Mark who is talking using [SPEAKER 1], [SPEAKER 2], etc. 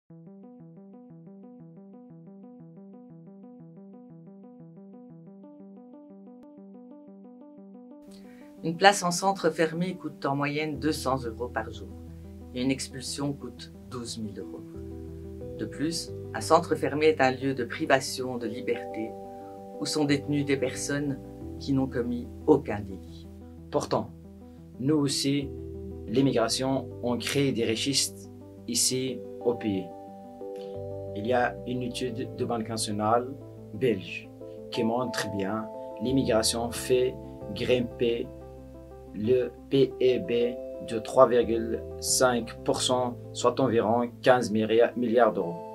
[SPEAKER 1] Une place en centre fermé coûte en moyenne 200 € par jour et une expulsion coûte 12 000 €. De plus, un centre fermé est un lieu de privation de liberté où sont détenues des personnes qui n'ont commis aucun délit.
[SPEAKER 2] Pourtant, nous aussi, l'immigration, on crée des richesses ici au pays. Il y a une étude de Banque nationale belge qui montre bien l'immigration fait grimper le PIB de 3,5%, soit environ 15 milliards d'euros.